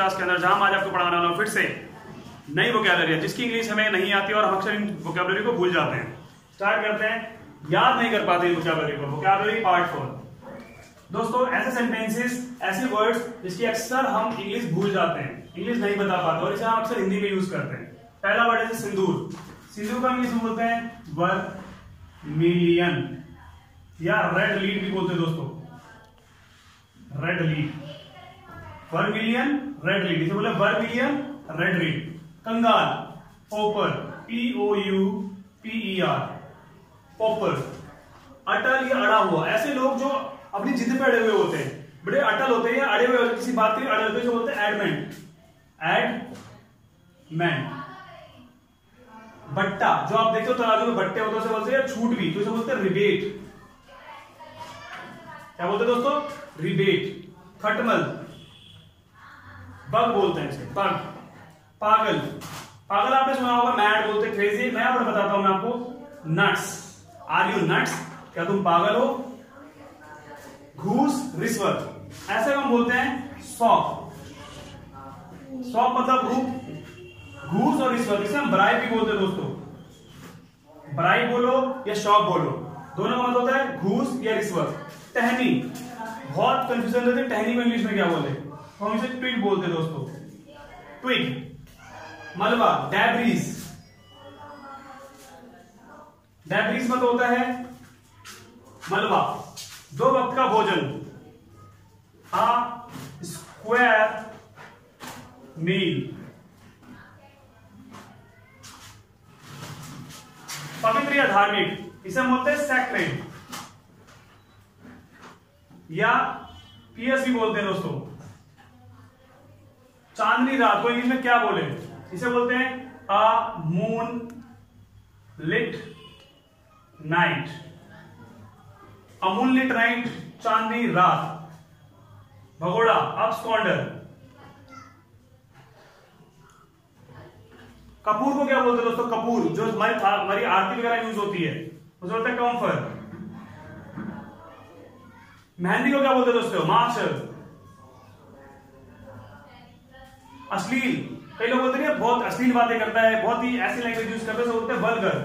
Class के अंदर, जहां आज आपको पढ़ाना वाला हूं फिर से नई वोकैबुलरी जिसकी इंग्लिश हमें नहीं आती और हम अक्सर इन वोकैबुलरी को भूल जाते हैं। स्टार्ट करते हैं, याद नहीं कर पाते वोकैबुलरी को। Vocabulary part 4। दोस्तों, ऐसे सेंटेंसेस, ऐसे वर्ड्स जिसकी अक्सर हम इंग्लिश भूल जाते हैं, इंग्लिश नहीं बता पाते और इसे हम अक्सर हिंदी में यूज करते हैं। पहला वर्ड है सिंदूर। सिंदूर का इंग्लिश में बोलते हैं वर्मिलियन या रेड लीड भी बोलते हैं दोस्तों, red lead. Vermilion, red lead, इसे बोले वर्मिलियन, रेड लीड। कंगाल, पोपर, POUPER, पोपर। अटल या अड़ा हुआ, ऐसे लोग जो अपनी जिद पे अड़े हुए होते हैं, बड़े अटल होते हैं या अड़े हुए होते हैं, किसी बात के अड़े होते हैं, जो बोलते हैं एडमेंट, एडमेंट। बट्टा, जो आप देखते हो तराजू में बट्टे होते हैं, उसे बोलते हैं छूट भी, तो इसे बोलते हैं रिबेट। क्या बोलते हैं दोस्तों? रिबेट। खटमल, बग बोलते हैं इसे, बग। पागल, पागल आपने सुना होगा, मैड बोलते हैं, क्रेजी। मैं और बताता हूं मैं आपको, नट्स। Are you nuts? क्या तुम पागल हो? घूस, रिश्वत, ऐसे हम बोलते हैं सौंप। सौंप मतलब घूस और रिश्वत, इसे हम ब्राइब भी बोलते हैं दोस्तों। ब्राइब बोलो या शॉप बोलो, दोनों का मतलब होता है घूस या रिश्वत। टहनी, बहुत कंफ्यूजन रहती है, टहनी को इंग्लिश में क्या बोले, तो हम इसे ट्विग बोलते हैं दोस्तों, ट्विग। मलबा, डेब्रीज। डेब्रीज मतलब होता है मलबा। दो वक्त का भोजन, आ स्क्वायर मील। पवित्र या धार्मिक, इसे हम बोलते हैं सैक्रेड या पियस भी बोलते हैं दोस्तों। चांदनी रात को इंग्लिश में क्या बोले, इसे बोलते हैं a moon lit night. A moon lit night, चांदनी रात। भगोड़ा, अब्सकॉन्डर। कपूर को क्या बोलते हैं दोस्तों? कपूर, जो हमारी आरती वगैरह यूज होती है, उसे बोलते हैं कम्फर। मेहंदी को क्या बोलते हैं दोस्तों? मार्शल। अश्लील, कई लोग बोलते हैं बहुत अश्लील बातें करता है, बहुत ही ऐसी लैंग्वेज यूज करते हैं, उसे बोलते हैं वल्गर।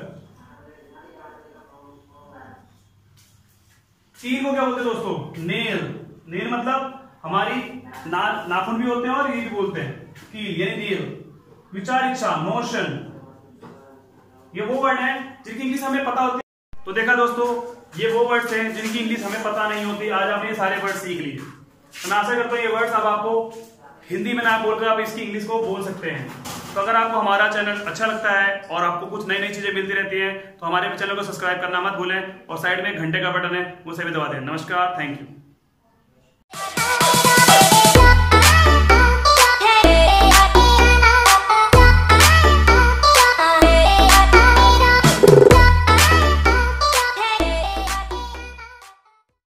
कील को क्या बोलते हैं दोस्तों? नेल। नेल मतलब हमारी नाखून भी होते हैं और ये भी बोलते हैं कील यानी नेल। विचार, इच्छा, नोशन, ये वो वर्ड हैं जिनकी इंग्लिश हमें पता होती है। तो देखा दोस्तों, ये वो वर्ड्स हैं जिनकी इंग्लिश हमें पता नहीं होती। आज आपने ये सारे वर्ड सीख लिए, तो मैं आशा करता हूं ये वर्ड्स अब आपको हिंदी में ना बोलकर आप इसकी इंग्लिश को बोल सकते हैं। तो अगर आपको हमारा चैनल अच्छा लगता है और आपको कुछ नई नई चीजें मिलती रहती हैं, तो हमारे चैनल को सब्सक्राइब करना मत भूलें और साइड में घंटे का बटन है, उसे भी दबा दें। नमस्कार, थैंक यू।